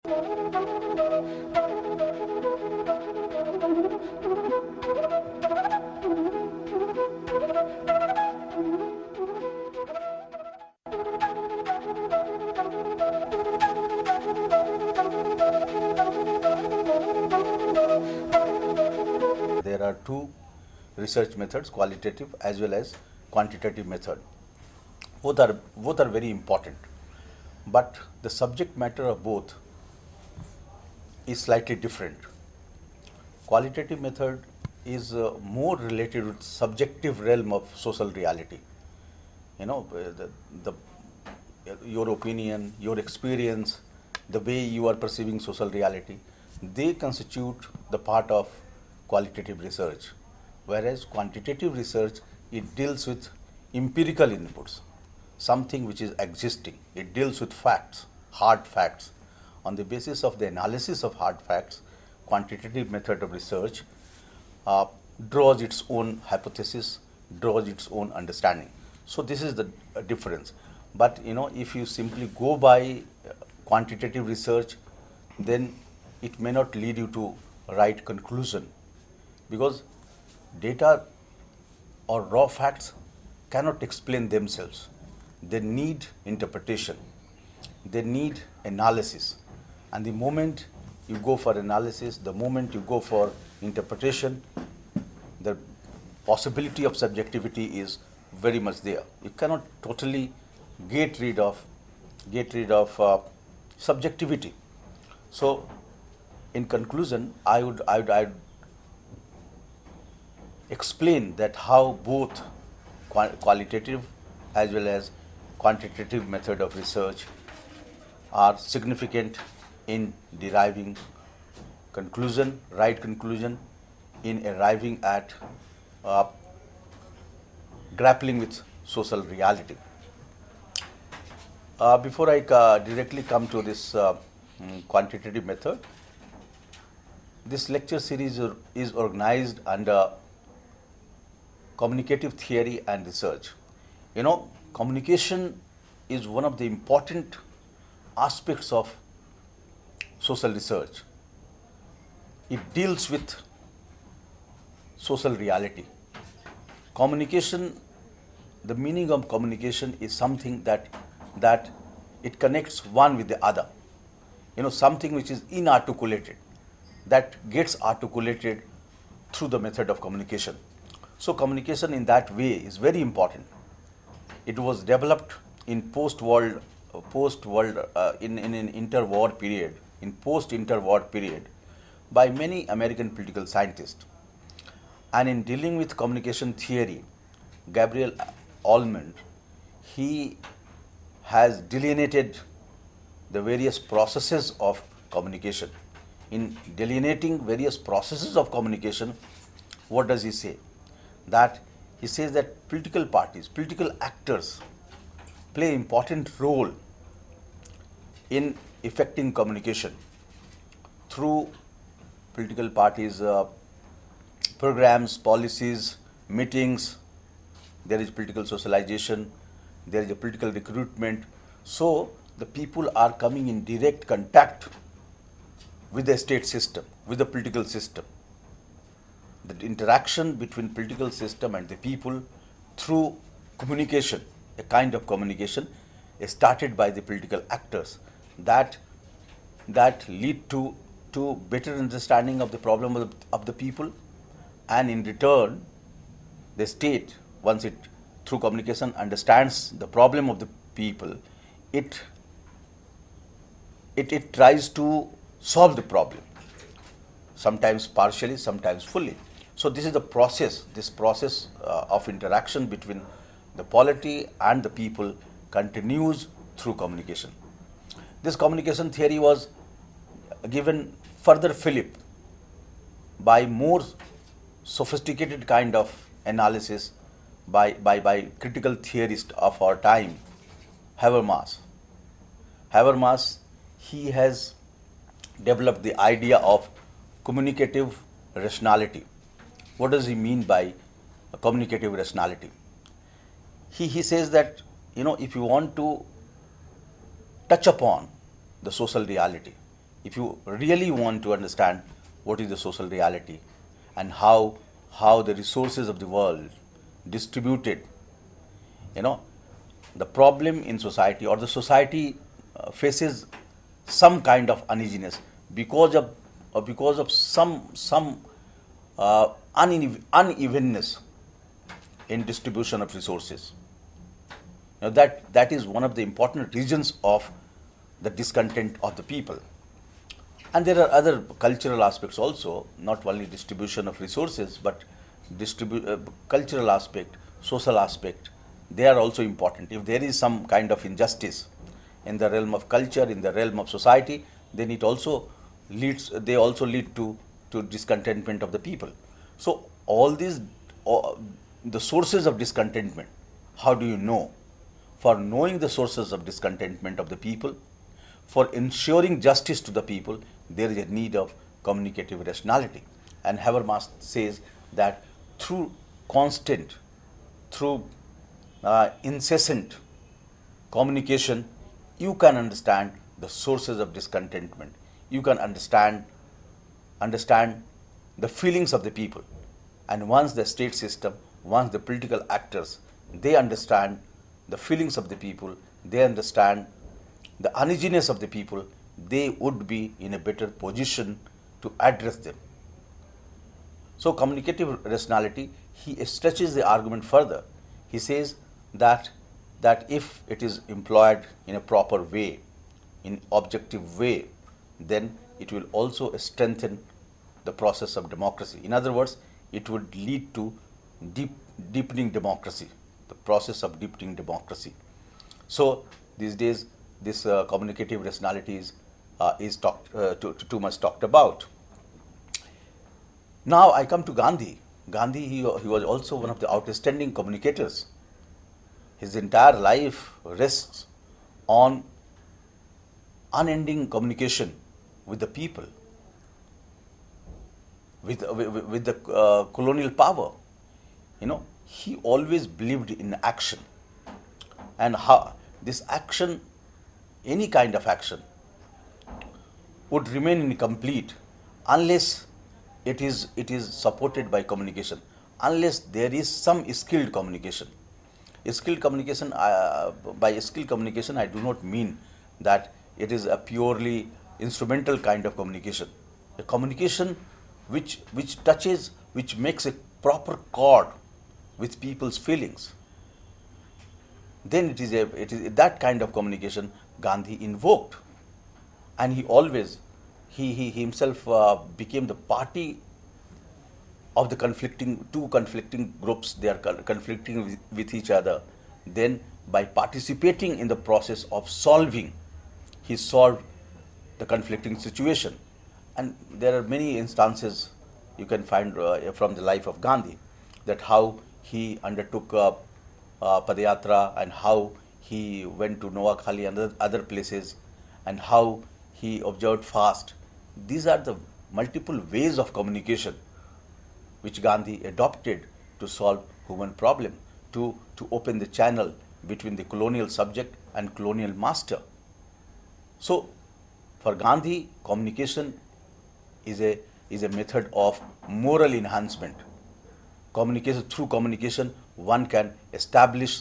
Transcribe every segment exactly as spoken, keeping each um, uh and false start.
There are two research methods, qualitative as well as quantitative method. Both are, both are very important, but the subject matter of both is slightly different. Qualitative method is uh, more related with subjective realm of social reality. You know, the, the, your opinion, your experience, the way you are perceiving social reality, they constitute the part of qualitative research. Whereas quantitative research, it deals with empirical inputs, something which is existing. It deals with facts, hard facts. On the basis of the analysis of hard facts, quantitative method of research uh, draws its own hypothesis, draws its own understanding. So this is the uh, difference. But you know, if you simply go by uh, quantitative research, then it may not lead you to right conclusion, because data or raw facts cannot explain themselves. They need interpretation, they need analysis, and the moment you go for analysis, the moment you go for interpretation, the possibility of subjectivity is very much there. You cannot totally get rid of get rid of uh, subjectivity. So in conclusion, I would I would, I would explain that how both qualitative as well as quantitative method of research are significant in deriving conclusion, right conclusion, in arriving at uh, grappling with social reality. Uh, before I uh, directly come to this uh, quantitative method, this lecture series is organized under communicative theory and research. You know, communication is one of the important aspects of social research. It deals with social reality. Communication, the meaning of communication is something that that it connects one with the other. You know, something which is inarticulated, that gets articulated through the method of communication. So communication in that way is very important. It was developed in post-world, uh, post-world, uh, in, in an interwar period, in post-interwar period, by many American political scientists. And in dealing with communication theory, Gabriel Allman, he has delineated the various processes of communication. In delineating various processes of communication, what does he say? That he says that political parties, political actors play an important role in effecting communication through political parties' uh, programs, policies, meetings. There is political socialization, there is a political recruitment. So the people are coming in direct contact with the state system, with the political system. The interaction between political system and the people through communication, a kind of communication, is started by the political actors that that lead to to better understanding of the problem of the, of the people, and in return, the state, once it through communication understands the problem of the people, it it, it tries to solve the problem, sometimes partially, sometimes fully. So this is the process, this process uh, of interaction between the polity and the people continues through communication. This communication theory was given further fillip by more sophisticated kind of analysis by, by, by critical theorist of our time, Habermas. Habermas, he has developed the idea of communicative rationality. What does he mean by communicative rationality? He, he says that, you know, if you want to touch upon the social reality, if you really want to understand what is the social reality and how how the resources of the world distributed, you know, the problem in society or the society uh, faces some kind of uneasiness because of uh, because of some some uh, uneven, unevenness in distribution of resources. Now that that is one of the important reasons of the discontent of the people. And there are other cultural aspects also, not only distribution of resources, but distribu- uh, cultural aspect, social aspect, they are also important. If there is some kind of injustice in the realm of culture, in the realm of society, then it also leads, they also lead to, to discontentment of the people. So all these, all, the sources of discontentment, how do you know? For knowing the sources of discontentment of the people, for ensuring justice to the people, there is a need of communicative rationality. And Habermas says that through constant, through uh, incessant communication, you can understand the sources of discontentment. You can understand understand the feelings of the people. And once the state system, once the political actors, they understand the feelings of the people, they understand the uneasiness of the people, they would be in a better position to address them. So communicative rationality, he stretches the argument further. He says that that if it is employed in a proper way, in objective way, then it will also strengthen the process of democracy. In other words, it would lead to deep, deepening democracy, the process of deepening democracy. So these days, this uh, communicative rationality is, uh, is talked, uh, too, too much talked about. Now I come to Gandhi. Gandhi, he, he was also one of the outstanding communicators. His entire life rests on unending communication with the people, with, with, with the uh, colonial power. You know, he always believed in action, and how this action, any kind of action, would remain incomplete unless it is it is supported by communication, unless there is some skilled communication. Skilled communication, uh, by skilled communication, I do not mean that it is a purely instrumental kind of communication. A communication which which touches, which makes a proper chord with people's feelings. Then it is a it is that kind of communication Gandhi invoked, and he always he he himself uh, became the party of the conflicting two conflicting groups. They are conflicting with, with each other. Then by participating in the process of solving, he solved the conflicting situation. And there are many instances you can find uh, from the life of Gandhi, that how he undertook uh, uh, Padayatra, and how he went to Noakhali and other, other places, and how he observed fast. These are the multiple ways of communication which Gandhi adopted to solve human problem, to, to open the channel between the colonial subject and colonial master. So for Gandhi, communication is a, is a method of moral enhancement. Communication, through communication, one can establish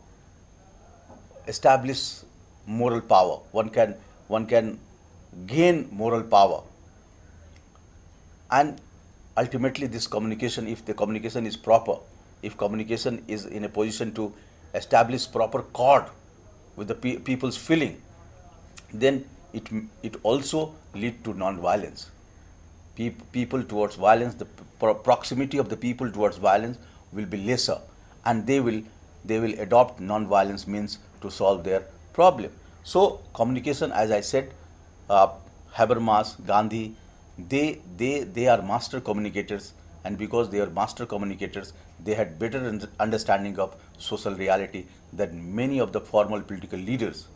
establish moral power. One can one can gain moral power. And ultimately, this communication, if the communication is proper, if communication is in a position to establish proper chord with the pe- people's feeling, then it it also lead to non-violence. Pe- people towards violence, the pro- proximity of the people towards violence will be lesser, and they will they will adopt non-violence means to solve their problem. So communication, as I said, uh, Habermas, Gandhi, they they they are master communicators, and because they are master communicators, they had better understanding of social reality than many of the formal political leaders.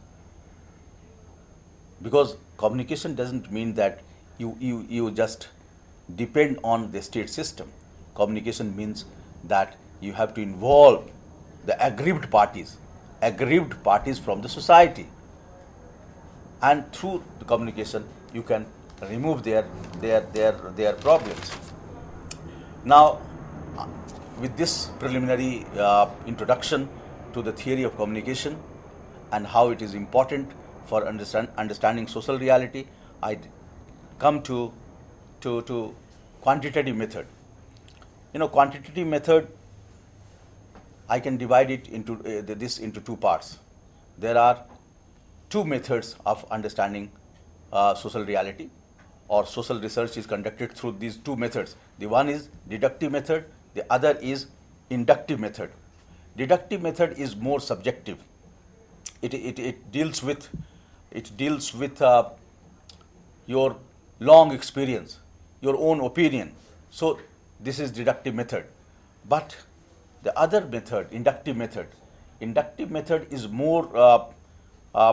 Because communication doesn't mean that you, you, you just depend on the state system. Communication means that you have to involve the aggrieved parties, aggrieved parties from the society. And through the communication, you can remove their their their their problems. Now, uh, with this preliminary uh, introduction to the theory of communication and how it is important for understand, understanding social reality, I come to to to quantitative method. You know, quantitative method, I can divide it into uh, this into two parts. There are two methods of understanding uh, social reality, or social research is conducted through these two methods. The one is deductive method, the other is inductive method. Deductive method is more subjective. It, it, it deals with it deals with uh, your long experience, your own opinion. So this is deductive method. But the other method, inductive method, inductive method is more uh, uh,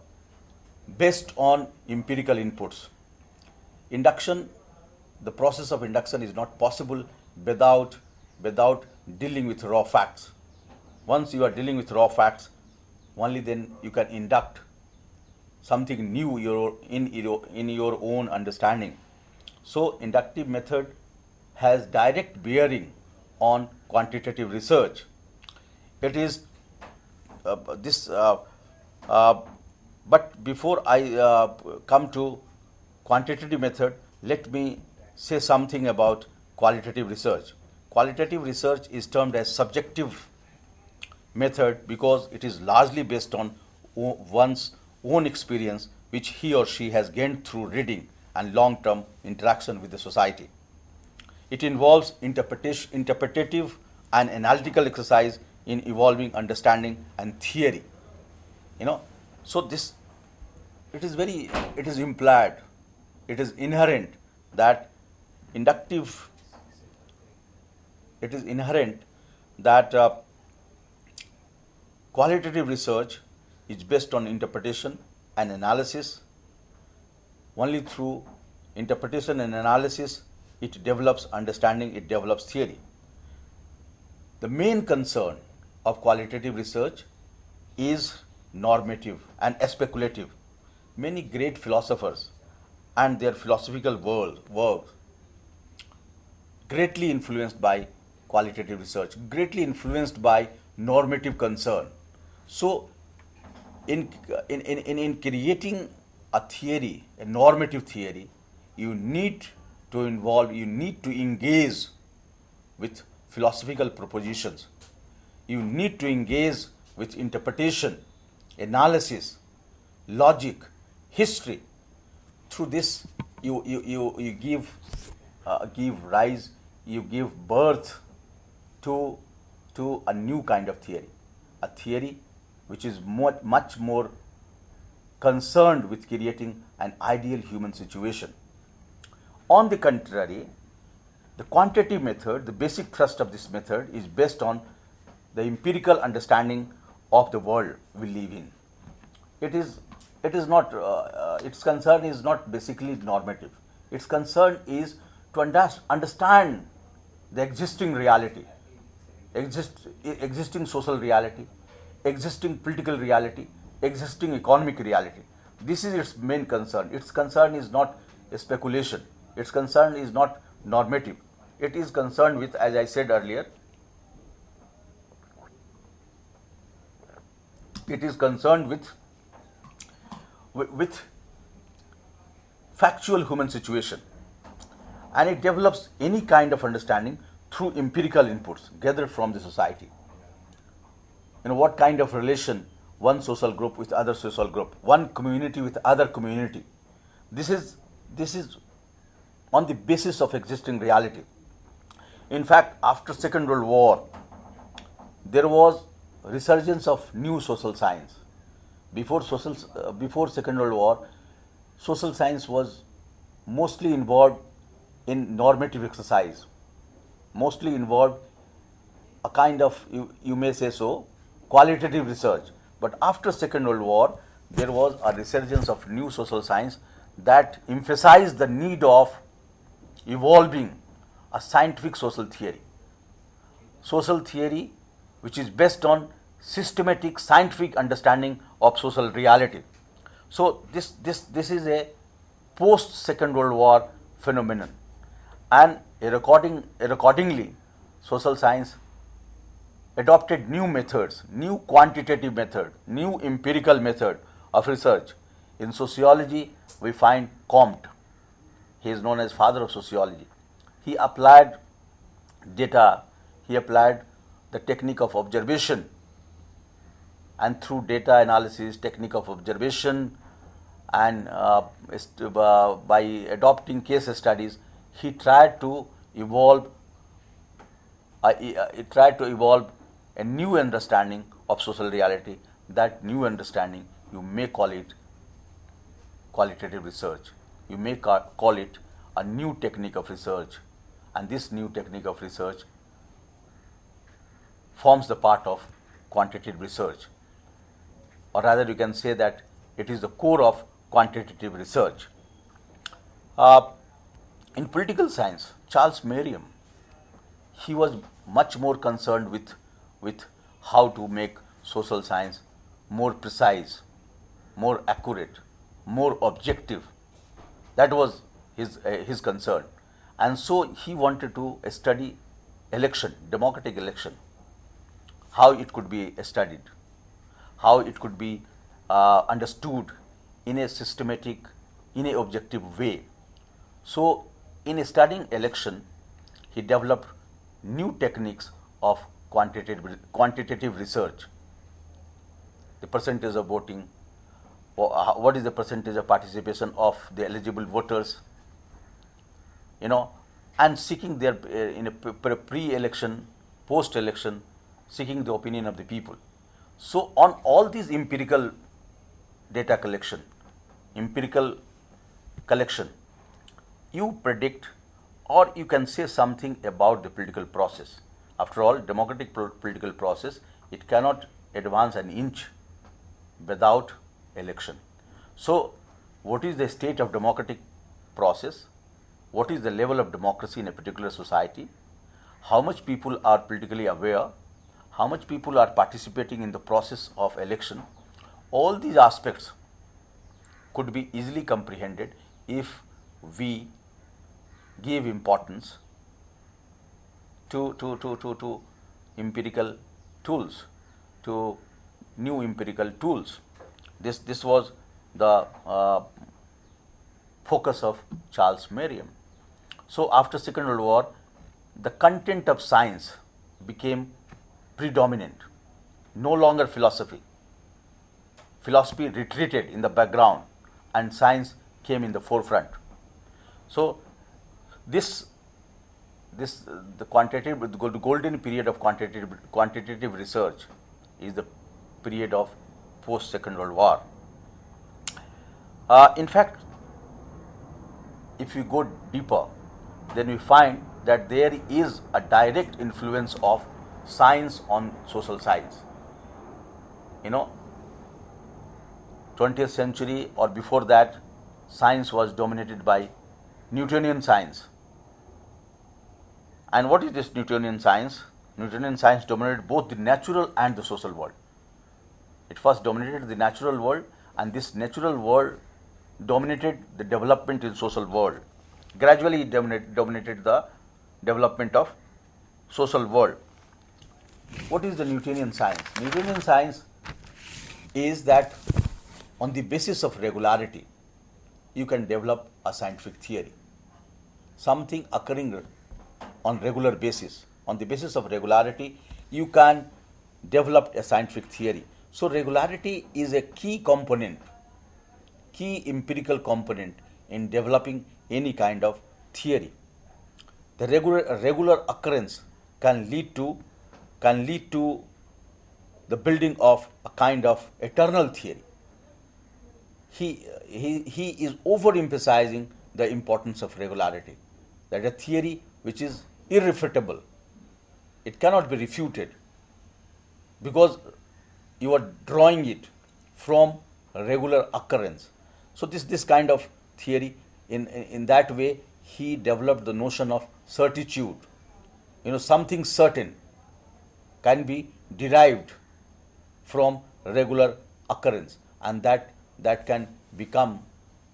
based on empirical inputs. Induction, the process of induction is not possible without without dealing with raw facts. Once you are dealing with raw facts, only then you can induct something new your, in, your, in your own understanding. So inductive method has direct bearing on quantitative research. It is uh, this, uh, uh, but before I uh, come to quantitative method, let me say something about qualitative research. Qualitative research is termed as subjective method because it is largely based on one's own experience, which he or she has gained through reading and long-term interaction with the society. It involves interpretation, interpretative and analytical exercise in evolving understanding and theory. You know, so this, it is very, it is implied, it is inherent that inductive, it is inherent that uh, qualitative research is based on interpretation and analysis. Only through interpretation and analysis it develops understanding, it develops theory. The main concern of qualitative research is normative and speculative. Many great philosophers and their philosophical world, works greatly influenced by qualitative research, greatly influenced by normative concern. So in, in, in, in creating a theory, a normative theory, you need to involve, you need to engage with philosophical propositions. You need to engage with interpretation, analysis, logic, history. Through this, you, you, you, you give, uh, give rise, you give birth to, to a new kind of theory, a theory which is more, much more concerned with creating an ideal human situation. On the contrary, the quantitative method, the basic thrust of this method is based on the empirical understanding of the world we live in. It is, it is not, uh, uh, its concern is not basically normative. Its concern is to understand, understand the existing reality, exist, existing social reality, existing political reality, existing economic reality. This is its main concern. Its concern is not a speculation. Its concern is not normative. It is concerned with, as I said earlier, it is concerned with, with, with factual human situation, and it develops any kind of understanding through empirical inputs gathered from the society. You know, what kind of relation one social group with other social group, one community with other community. This is, this is on the basis of existing reality. In fact, after Second World War, there was resurgence of new social science. Before, social, uh, before Second World War, social science was mostly involved in normative exercise, mostly involved a kind of, you, you may say so, qualitative research. But after Second World War, there was a resurgence of new social science that emphasized the need of evolving a scientific social theory. Social theory which is based on systematic scientific understanding of social reality. So this, this, this is a post-Second World War phenomenon. And according, accordingly, social science adopted new methods, new quantitative method, new empirical method of research. In sociology, we find Comte. He is known as father of sociology. He applied data, he applied the technique of observation, and through data analysis, technique of observation, and uh, uh, by adopting case studies, he tried to evolve uh, he, uh, he tried to evolve a new understanding of social reality. That new understanding, you may call it qualitative research, you may ca call it a new technique of research, and this new technique of research forms the part of quantitative research, or rather you can say that it is the core of quantitative research. Uh, in political science, Charles Merriam, he was much more concerned with, with how to make social science more precise, more accurate, more objective. That was his, uh, his concern. And so he wanted to study election, democratic election, how it could be studied, how it could be uh, understood in a systematic, in a objective way. So in studying election, he developed new techniques of quantitative, quantitative research. The percentage of voting, what is the percentage of participation of the eligible voters, you know, and seeking their, uh, in a pre-election, post-election, seeking the opinion of the people. So on all these empirical data collection, empirical collection, you predict, or you can say something about the political process. After all, democratic political process, it cannot advance an inch without election. So what is the state of democratic process? What is the level of democracy in a particular society? How much people are politically aware? How much people are participating in the process of election? All these aspects could be easily comprehended if we give importance to, to, to, to, to empirical tools, to new empirical tools. This, this was the uh, focus of Charles Merriam. So after Second World War, the content of science became predominant, no longer philosophy. Philosophy retreated in the background and science came in the forefront. So this, this uh, the quantitative, the golden period of quantitative, quantitative research is the period of post-Second World War. Uh, in fact, if you go deeper, then we find that there is a direct influence of science on social science. You know, twentieth century or before that, science was dominated by Newtonian science. And what is this Newtonian science? Newtonian science dominated both the natural and the social world. It first dominated the natural world, and this natural world dominated the development in social world. Gradually it dominate, dominated the development of social world. What is the Newtonian science? Newtonian science is that on the basis of regularity, you can develop a scientific theory. Something occurring on regular basis. On the basis of regularity, you can develop a scientific theory. So regularity is a key component, key empirical component in developing any kind of theory. The regular, regular occurrence can lead to can lead to the building of a kind of eternal theory. He, he, he is overemphasizing the importance of regularity, that a theory which is irrefutable, it cannot be refuted because you are drawing it from regular occurrence. So this, this kind of theory, in, in, in that way, he developed the notion of certitude. You know, something certain can be derived from regular occurrence, and that, that can become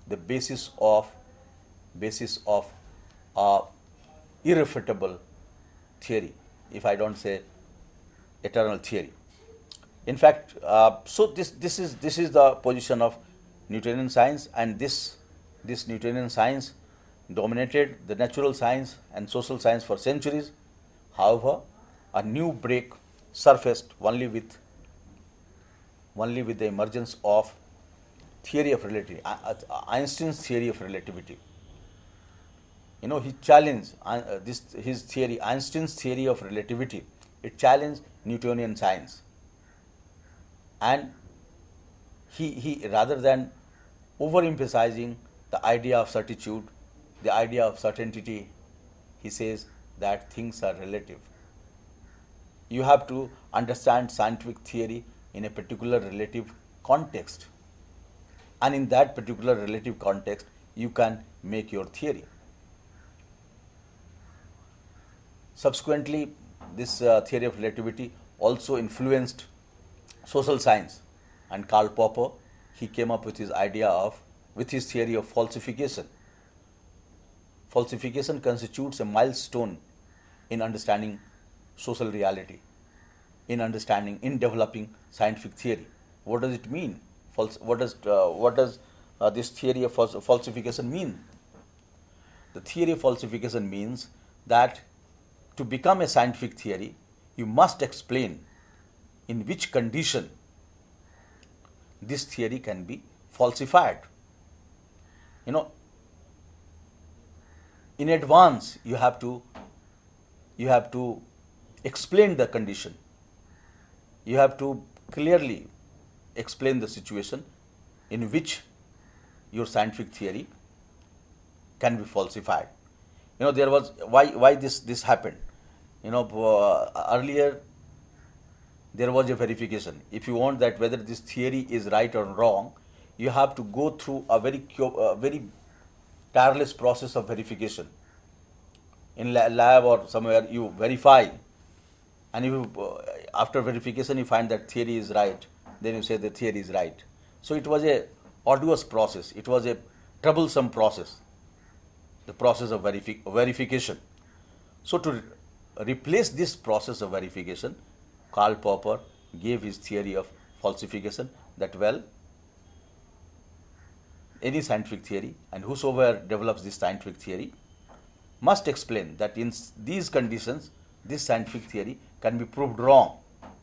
the basis of basis of a irrefutable theory, if I don't say eternal theory. In fact, uh, so this this is this is the position of Newtonian science, and this this Newtonian science dominated the natural science and social science for centuries. However, a new break surfaced only with only with the emergence of theory of relativity, Einstein's theory of relativity. You know, he challenged uh, this his theory, Einstein's theory of relativity. It challenged Newtonian science, and he he rather than overemphasizing the idea of certitude, the idea of certainty, he says that things are relative. You have to understand scientific theory in a particular relative context, and in that particular relative context, you can make your theory. Subsequently, this uh, theory of relativity also influenced social science, and Karl Popper, he came up with his idea of, with his theory of falsification. Falsification constitutes a milestone in understanding social reality, in understanding, in developing scientific theory. What does it mean? Fals- what does uh, what does uh, this theory of fals- falsification mean? The theory of falsification means that to become a scientific theory, you must explain in which condition this theory can be falsified. You know, in advance you have to you have to explain the condition. You have to clearly explain the situation in which your scientific theory can be falsified. You know, there was why why this this happened. You know, uh, earlier there was a verification. If you want that whether this theory is right or wrong, you have to go through a very uh, very tireless process of verification. In lab or somewhere, you verify, and you uh, after verification you find that theory is right, then you say the theory is right. So it was a arduous process. It was a troublesome process, the process of verifi- verification. So to re- replace this process of verification, Karl Popper gave his theory of falsification, that well, any scientific theory, and whosoever develops this scientific theory must explain that in these conditions this scientific theory can be proved wrong.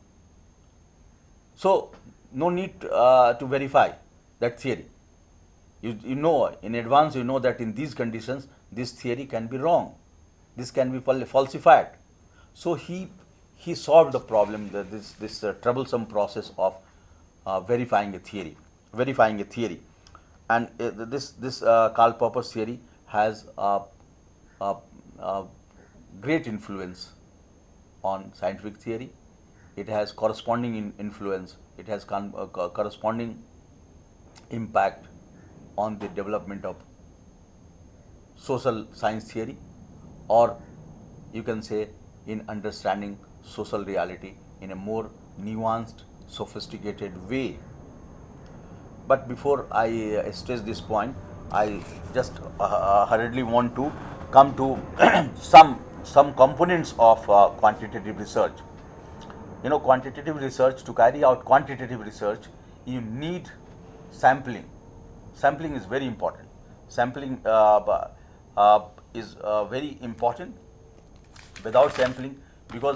So no need uh, to verify that theory. You, you know in advance, you know that in these conditions this theory can be wrong, this can be falsified. So he he solved the problem, the, this this uh, troublesome process of uh, verifying a theory, verifying a theory, and uh, this this uh, Karl Popper's theory has a, a, a great influence on scientific theory. It has corresponding in influence. It has con- uh, co- corresponding impact on the development of social science theory, or you can say in understanding social reality in a more nuanced, sophisticated way. But before I uh, stress this point, I just uh, uh, hurriedly want to come to some some components of uh, quantitative research. You know, quantitative research, to carry out quantitative research, you need sampling. Sampling is very important. Sampling uh, uh, is uh, very important. Without sampling, because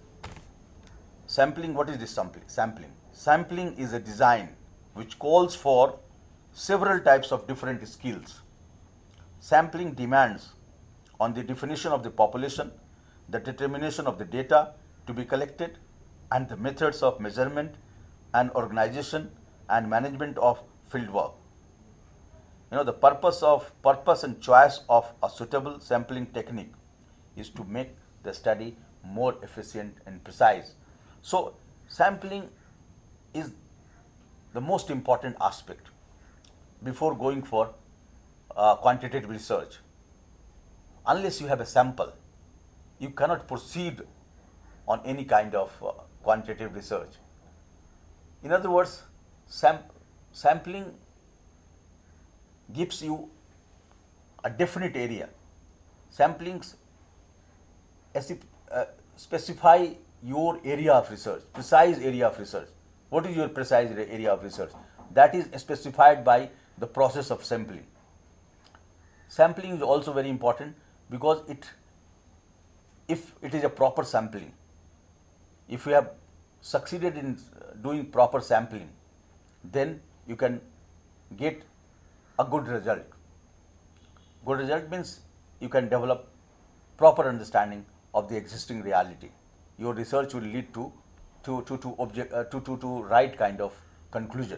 sampling, what is this sampling? Sampling. Sampling is a design which calls for several types of different skills. Sampling demands on the definition of the population, the determination of the data to be collected, and the methods of measurement and organization and management of fieldwork. You know, the purpose of purpose and choice of a suitable sampling technique is to make the study more efficient and precise. So sampling is the most important aspect before going for uh, quantitative research. Unless you have a sample, you cannot proceed on any kind of uh, quantitative research. In other words, sam- sampling gives you a definite area. Samplings as if, uh, specify your area of research, precise area of research. What is your precise area of research? That is specified by the process of sampling. Sampling is also very important because it, if it is a proper sampling, if you have succeeded in doing proper sampling, then you can get a good result. Good result means you can develop proper understanding of the existing reality. Your research will lead to to to to object uh, to to to right kind of conclusion.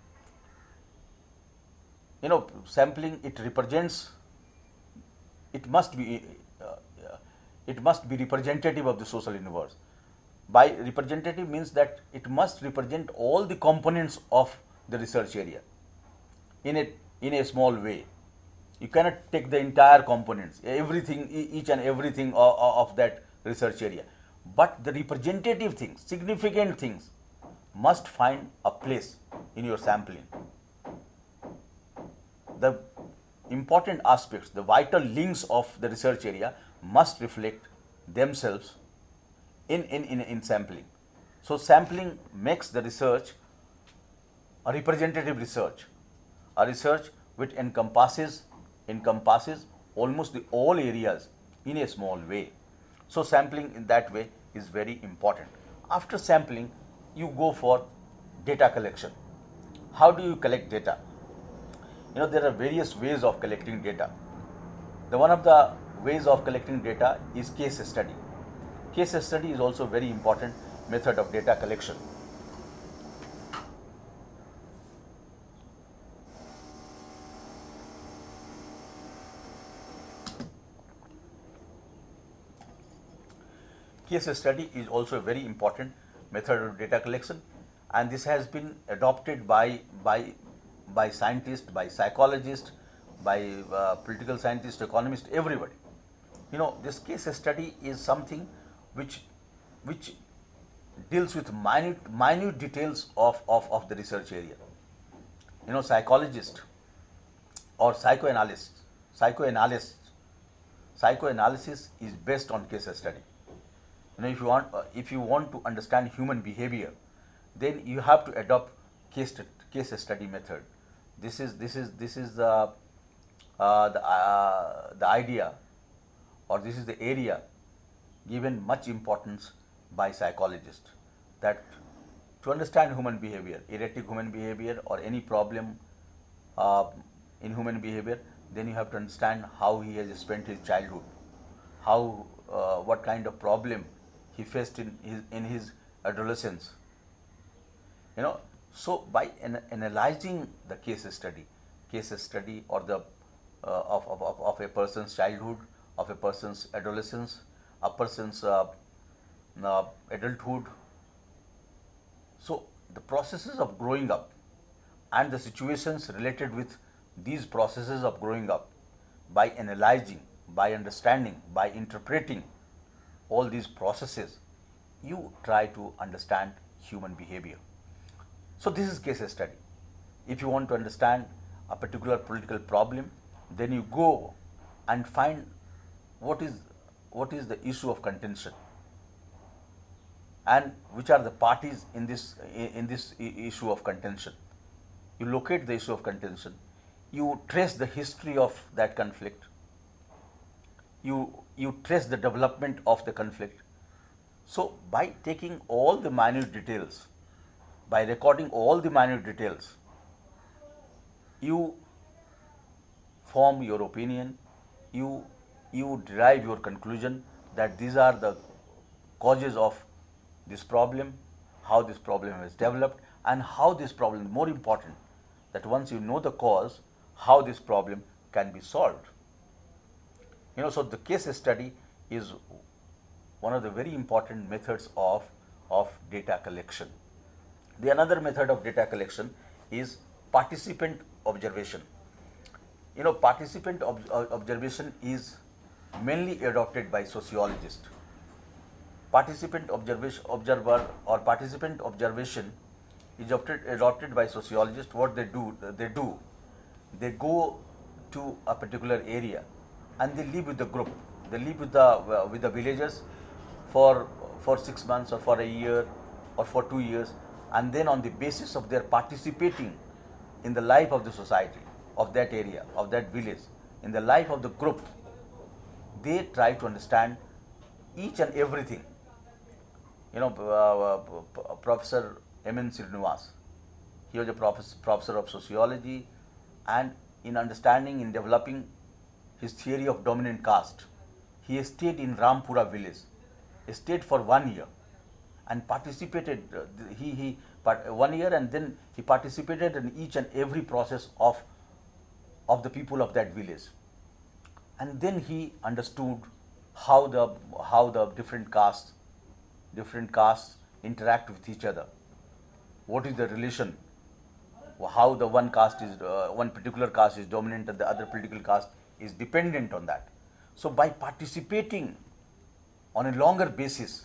You know, sampling, it represents. It must be. Uh, uh, it must be representative of the social universe. By representative means that it must represent all the components of the research area in a in a small way. You cannot take the entire components, everything, each and everything of, of that research area. But the representative things, significant things, must find a place in your sampling. The important aspects, the vital links of the research area must reflect themselves in, in, in, in sampling. So sampling makes the research a representative research, a research which encompasses encompasses almost the all areas in a small way. So sampling in that way is very important. After sampling, you go for data collection. How do you collect data? You know, there are various ways of collecting data. The one of the ways of collecting data is case study. Case study is also a very important method of data collection. Case study is also a very important method of data collection, and this has been adopted by by by scientists, by psychologists, by uh, political scientists, economists, everybody. You know, this case study is something which which deals with minute minute details of, of, of the research area. You know, psychologists or psychoanalysts, psychoanalysts, psychoanalysis is based on case study. You know, if you want uh, if you want to understand human behavior, then you have to adopt case case study method. This is this is this is the uh, the uh, the idea, or this is the area given much importance by psychologists, that to understand human behavior, erratic human behavior, or any problem uh, in human behavior, then you have to understand how he has spent his childhood, how uh, what kind of problem he faced in his in his adolescence. You know, so by an, analyzing the case study, case study or the uh, of, of, of, of a person's childhood, of a person's adolescence, a person's uh, uh, adulthood. So the processes of growing up and the situations related with these processes of growing up, by analyzing, by understanding, by interpreting all these processes, you try to understand human behavior. So this is case study. If you want to understand a particular political problem, then you go and find what is what is the issue of contention and which are the parties in this in this issue of contention. You locate the issue of contention, you trace the history of that conflict, you you trace the development of the conflict. So by taking all the minute details, by recording all the minute details, you form your opinion, you you derive your conclusion that these are the causes of this problem, how this problem has developed, and how this problem, more important, that once you know the cause, how this problem can be solved. You know, so the case study is one of the very important methods of, of data collection. The another method of data collection is participant observation. You know, participant ob observation is mainly adopted by sociologists. Participant observation, observer or participant observation is adopted, adopted by sociologists. What they do, they do, they go to a particular area and they live with the group. They live with the uh, with the villagers for for six months or for a year or for two years, and then on the basis of their participating in the life of the society, of that area, of that village, in the life of the group, they try to understand each and everything. You know, uh, uh, Professor M N Srinivas, he was a professor, professor of sociology, and in understanding, in developing his theory of dominant caste, he stayed in Rampura village, stayed for one year, and participated. Uh, he he part, one year, and then he participated in each and every process of of the people of that village, and then he understood how the how the different castes different castes interact with each other. What is the relation? How the one caste is uh, one particular caste is dominant and the other political caste is dependent on that. So by participating on a longer basis,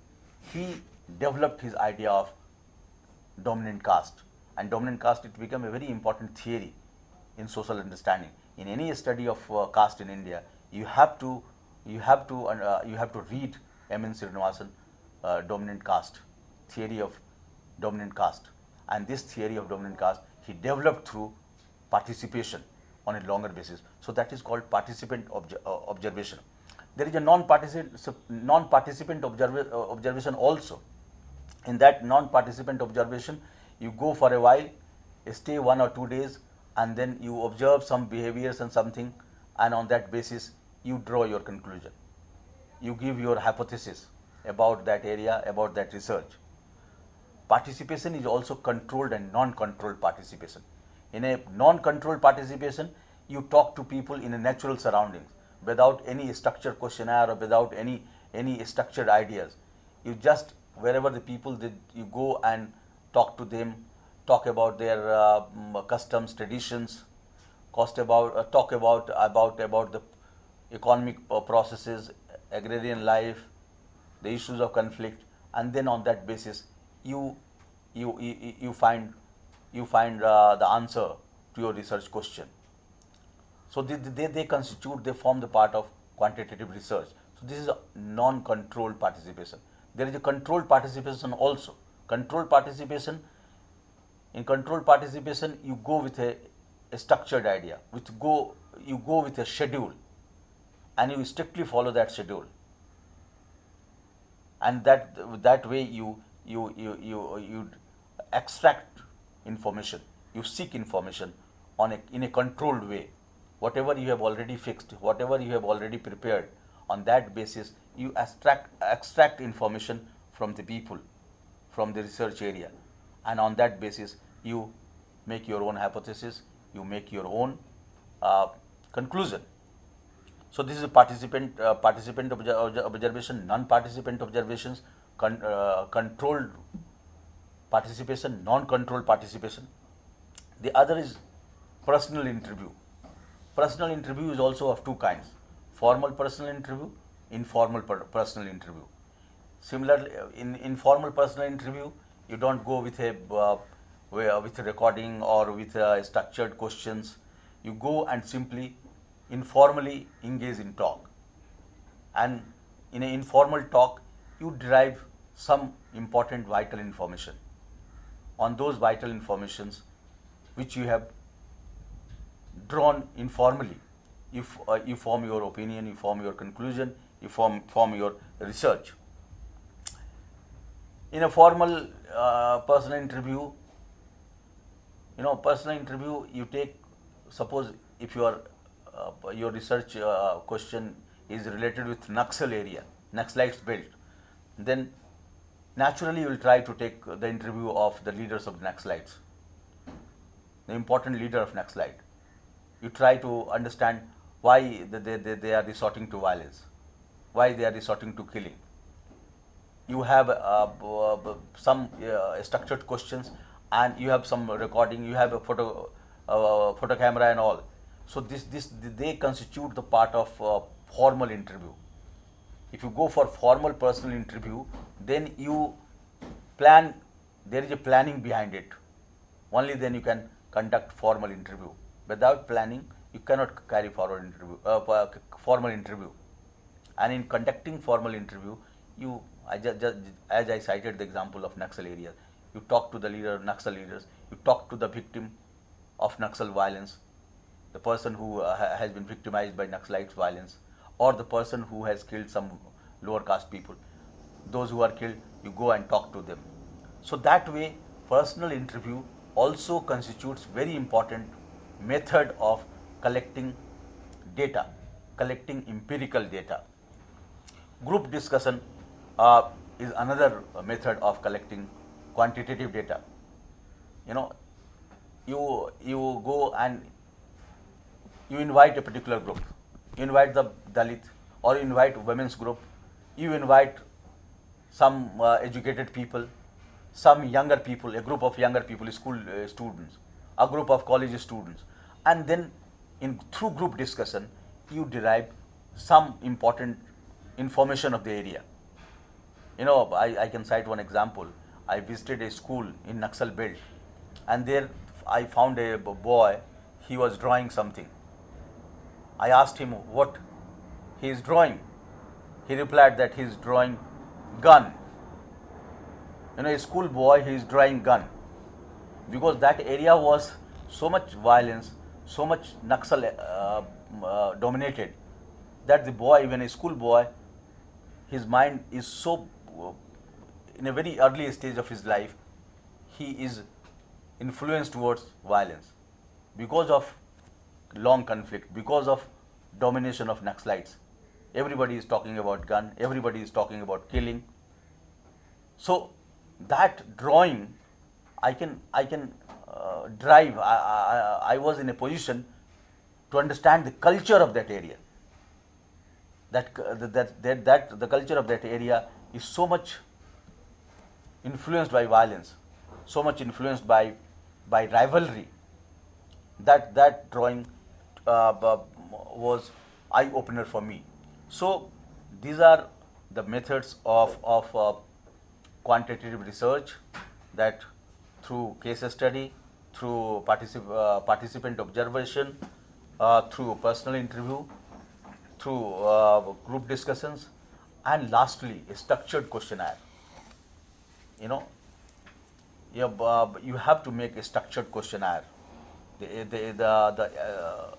he developed his idea of dominant caste, and dominant caste, it became a very important theory in social understanding. In any study of uh, caste in India, you have to you have to uh, you have to read M N Srinivasan uh, dominant caste theory of dominant caste, and this theory of dominant caste he developed through participation on a longer basis. So that is called participant obj uh, observation. There is a non-participant non-participant observa uh, observation also. In that non-participant observation, you go for a while, stay one or two days, and then you observe some behaviors and something, and on that basis you draw your conclusion. You give your hypothesis about that area, about that research. Participation is also controlled and non-controlled participation. In a non-controlled participation, you talk to people in a natural surroundings without any structured questionnaire or without any any structured ideas. You just, wherever the people did, you go and talk to them, talk about their uh, customs, traditions, cost about uh, talk about about about the economic uh, processes, agrarian life, the issues of conflict, and then on that basis you you you, you find you find uh, the answer to your research question. So they, they, they constitute, they form the part of quantitative research. So this is a non-controlled participation. There is a controlled participation also. Controlled participation, in controlled participation you go with a, a structured idea, with go you go with a schedule, and you strictly follow that schedule, and that that way you you you you you extract information, you seek information on a in a controlled way. Whatever you have already fixed, whatever you have already prepared, on that basis you extract extract information from the people, from the research area, and on that basis you make your own hypothesis, you make your own uh, conclusion. So this is a participant uh, participant observation, non-participant observations, con uh, controlled participation, non-controlled participation. The other is personal interview. Personal interview is also of two kinds: formal personal interview, informal per personal interview. Similarly, in informal personal interview, you don't go with a uh, with a recording or with uh, structured questions. You go and simply informally engage in talk, and in an informal talk you derive some important vital information. On those vital informations which you have drawn informally, you, uh, you form your opinion, you form your conclusion, you form, form your research. In a formal uh, personal interview, you know, personal interview you take, suppose if your uh, your research uh, question is related with Naxal area, Naxalites belt, then naturally you will try to take the interview of the leaders of the Naxalites, the important leader of Naxalite. You try to understand why they, they, they are resorting to violence, why they are resorting to killing. You have uh, uh, some uh, structured questions, and you have some recording, you have a photo, uh, photo camera and all. So this, this they constitute the part of uh, formal interview. If you go for formal personal interview, then you plan, there is a planning behind it. Only then you can conduct formal interview. Without planning, you cannot carry forward interview, uh, formal interview. And in conducting formal interview, you, I just, just, as I cited the example of Naxal area, you talk to the leader, Naxal leaders, you talk to the victim of Naxal violence, the person who uh, ha has been victimized by Naxalite violence, or the person who has killed some lower caste people. Those who are killed, you go and talk to them. So that way, personal interview also constitutes very important method of collecting data, collecting empirical data. Group discussion uh, is another method of collecting quantitative data. You know, you you go and you invite a particular group, you invite the Dalit, or you invite women's group, you invite some uh, educated people, some younger people, a group of younger people, school uh, students, a group of college students, and then in through group discussion you derive some important information of the area. You know, I, I can cite one example. I visited a school in Naxal belt, and there I found a boy, he was drawing something. I asked him what he is drawing. He replied that he is drawing gun. You know, a school boy, he is drawing gun, because that area was so much violence, so much Naxal uh, uh, dominated, that the boy, even a school boy, his mind is so, uh, in a very early stage of his life, he is influenced towards violence because of long conflict, because of domination of Naxalites. Everybody is talking about gun, everybody is talking about killing. So that drawing, I can I can uh, drive. I, I, I was in a position to understand the culture of that area. That that that that the culture of that area is so much influenced by violence, so much influenced by by rivalry. That that drawing uh, was eye opener for me. So these are the methods of of uh, quantitative research, that through case study, through particip uh, participant observation, uh, through personal interview, through uh, group discussions, and lastly a structured questionnaire. You know, you have, uh, you have to make a structured questionnaire. The the the the, uh,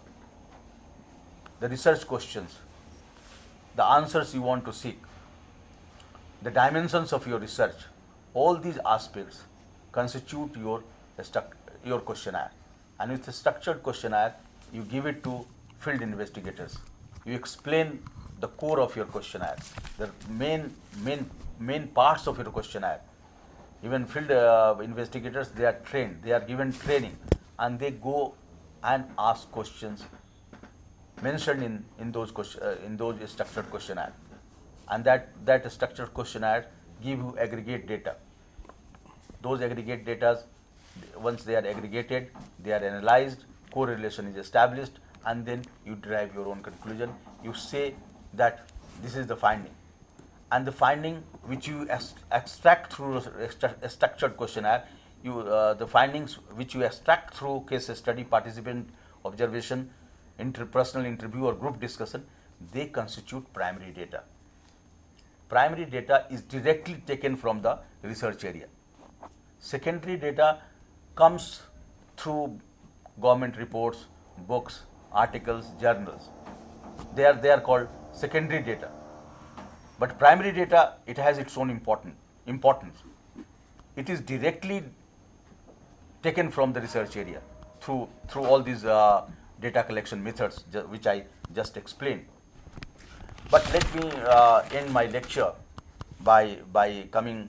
the research questions, the answers you want to seek, the dimensions of your research, all these aspects constitute your your questionnaire. And with a structured questionnaire, you give it to field investigators. You explain the core of your questionnaire, the main main main parts of your questionnaire. Even field uh, investigators, they are trained, they are given training, and they go and ask questions mentioned in in those question, uh, in those structured questionnaire. And that that structured questionnaire give you aggregate data. Those aggregate data, once they are aggregated, they are analyzed, correlation is established, and then you derive your own conclusion. You say that this is the finding, and the finding which you extract through a structured questionnaire, you uh, the findings which you extract through case study, participant observation, interpersonal interview, or group discussion, they constitute primary data. Primary data is directly taken from the research area. Secondary data comes through government reports, books, articles, journals. They are, they are called secondary data. But primary data, it has its own important, importance. It is directly taken from the research area through, through all these uh, data collection methods which I just explained. But let me uh, end my lecture by, by coming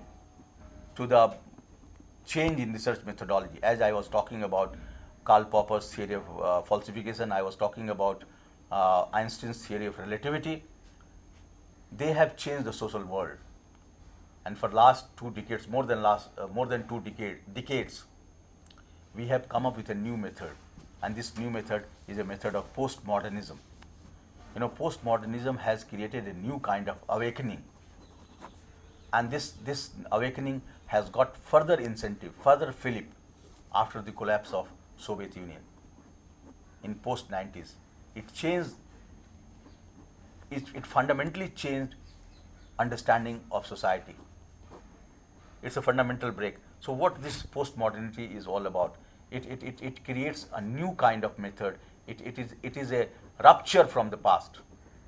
to the change in research methodology. As I was talking about Karl Popper's theory of uh, falsification, I was talking about uh, Einstein's theory of relativity. They have changed the social world. And for last two decades, more than last, uh, more than two decade, decades, we have come up with a new method. And this new method is a method of postmodernism. You know, postmodernism has created a new kind of awakening. And this, this awakening has got further incentive, further fillip after the collapse of Soviet Union. in post nineties. It changed, it, it fundamentally changed understanding of society. It's a fundamental break. So what this postmodernity is all about, it, it, it, it creates a new kind of method. It, it, is, it is a rupture from the past.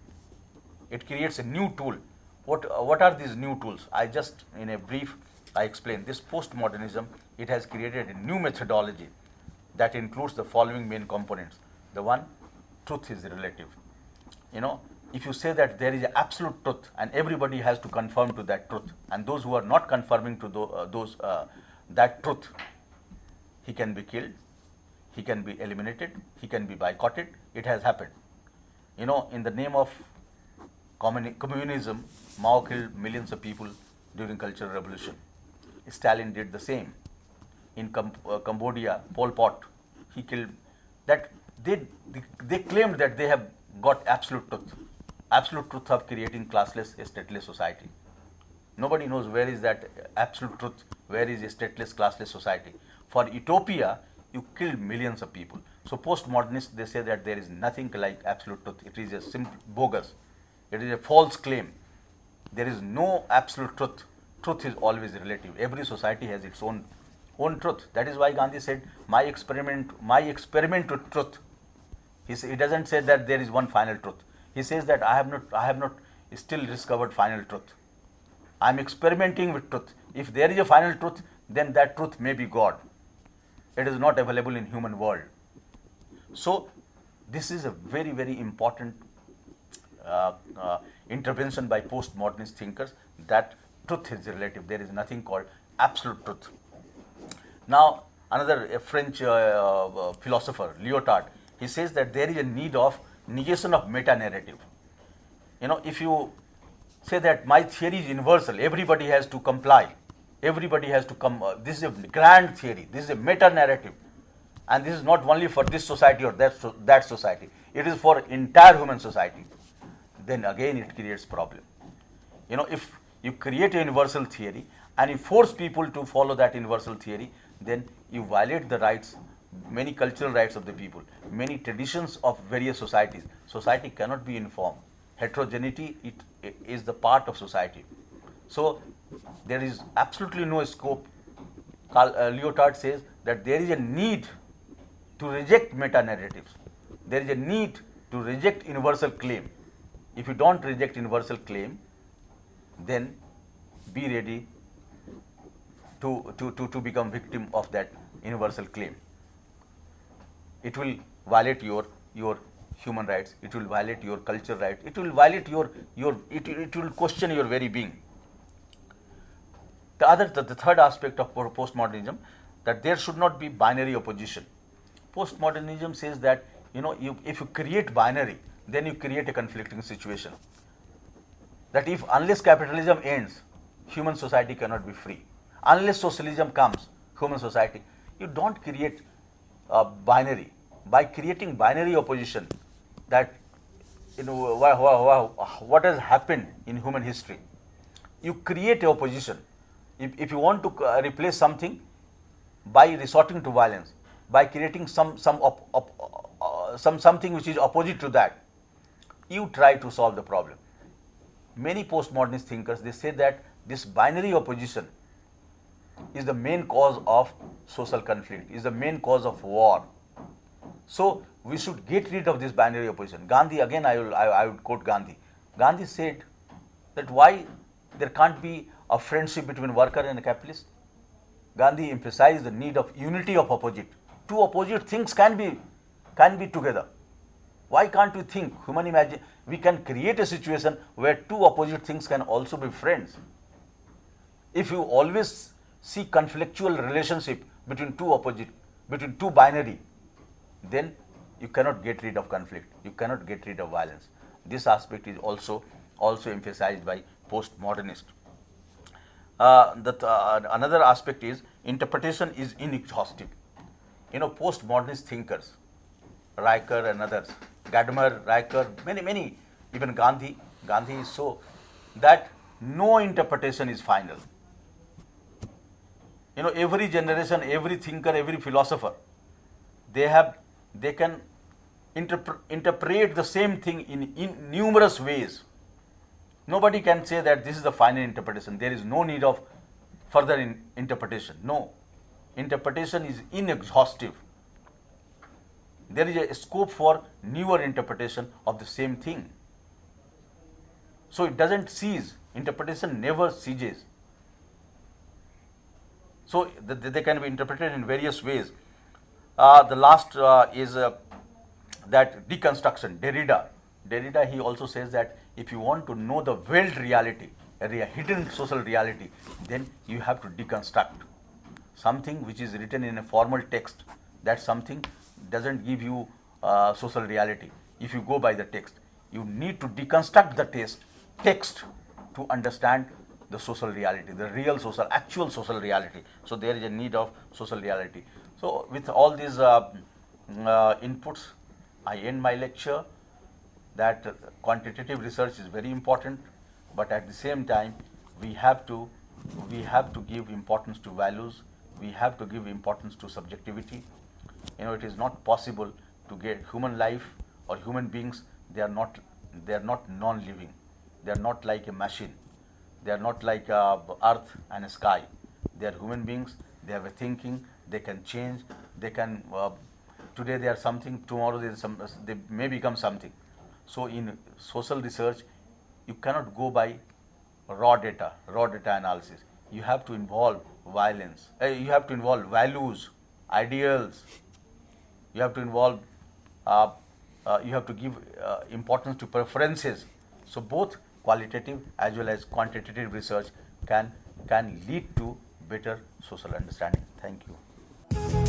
It creates a new tool. What, uh, what are these new tools? I just, in a brief, I explained. This postmodernism, it has created a new methodology that includes the following main components. The one, truth is relative. You know, if you say that there is an absolute truth and everybody has to conform to that truth, and those who are not conforming to tho uh, those uh, that truth, he can be killed, he can be eliminated, he can be boycotted. It has happened. You know, in the name of communi communism, Mao killed millions of people during Cultural Revolution. Stalin did the same. In Com uh, Cambodia, Pol Pot, he killed. That they, they they claimed that they have got absolute truth. Absolute truth of creating classless, stateless society. Nobody knows where is that absolute truth, where is a stateless, classless society. For utopia, you killed millions of people. So postmodernists, they say that there is nothing like absolute truth. It is a simple bogus. It is a false claim. There is no absolute truth. Truth is always relative. Every society has its own own truth. That is why Gandhi said, my experiment, my experiment with truth. He, he doesn't say that there is one final truth. He says that I have not, I have not still discovered final truth. I am experimenting with truth. If there is a final truth, then that truth may be God. It is not available in human world. So this is a very, very important uh, uh, intervention by postmodernist thinkers, that truth is relative. There is nothing called absolute truth. Now, another a French uh, uh, philosopher, Lyotard, he says that there is a need of negation of meta-narrative. You know, if you say that my theory is universal, everybody has to comply, everybody has to come, uh, this is a grand theory, this is a meta-narrative, and this is not only for this society or that, so, that society, it is for entire human society, then again it creates problem. You know, if you create a universal theory and you force people to follow that universal theory, then you violate the rights, many cultural rights of the people, many traditions of various societies. Society cannot be uniform. Heterogeneity, it, it is the part of society. So there is absolutely no scope. Carl, uh, Lyotard says that there is a need to reject meta-narratives. There is a need to reject universal claim. If you don't reject universal claim, then be ready to, to, to, to become victim of that universal claim. It will violate your, your human rights, it will violate your cultural rights, it will violate your, your it, it will question your very being. The other, the, the third aspect of postmodernism, that there should not be binary opposition. Postmodernism says that, you know, you, if you create binary, then you create a conflicting situation. That if, unless capitalism ends, human society cannot be free. Unless socialism comes, human society, you don't create a binary. By creating binary opposition, that, you know, what has happened in human history, you create a opposition. If, if you want to uh, replace something by resorting to violence, by creating some, some, op, op, uh, some something which is opposite to that, you try to solve the problem. Many postmodernist thinkers, they say that this binary opposition is the main cause of social conflict, is the main cause of war. So we should get rid of this binary opposition. Gandhi, again I will I, I would quote Gandhi. Gandhi said that why there can't be a friendship between worker and a capitalist. Gandhi emphasized the need of unity of opposite. Two opposite things can be can be together. Why can't we think, human imagine, we can create a situation where two opposite things can also be friends. If you always see conflictual relationship between two opposite, between two binary, then you cannot get rid of conflict, you cannot get rid of violence. This aspect is also, also emphasized by postmodernists. Uh, that, uh, another aspect is interpretation is inexhaustive. You know, postmodernist thinkers, Riker and others, Gadamer, Riker, many, many, even Gandhi, Gandhi is so that no interpretation is final. You know, every generation, every thinker, every philosopher, they have, they can interpre interpret the same thing in, in numerous ways. Nobody can say that this is the final interpretation. There is no need of further in interpretation. No. Interpretation is inexhaustive. There is a scope for newer interpretation of the same thing. So it doesn't cease. Interpretation never ceases. So th they can be interpreted in various ways. Uh, the last uh, is uh, that deconstruction, Derrida. Derrida, he also says that if you want to know the veiled reality, a rea hidden social reality, then you have to deconstruct something which is written in a formal text. That something doesn't give you uh, social reality. If you go by the text, you need to deconstruct the text, text to understand the social reality, the real social, actual social reality. So there is a need of social reality. So with all these uh, uh, inputs, I end my lecture that uh, quantitative research is very important, but at the same time we have to we have to give importance to values, we have to give importance to subjectivity. You know, it is not possible to get human life or human beings, they are not they are not non-living, they are not like a machine, they are not like uh, earth and a sky. They are human beings, they have a thinking, they can change, they can uh, today they are something, tomorrow they, some, they may become something. So in social research, you cannot go by raw data, raw data analysis. You have to involve violence, uh, you have to involve values, ideals, you have to involve, uh, uh, you have to give uh, importance to preferences. So both qualitative as well as quantitative research can, can lead to better social understanding. Thank you.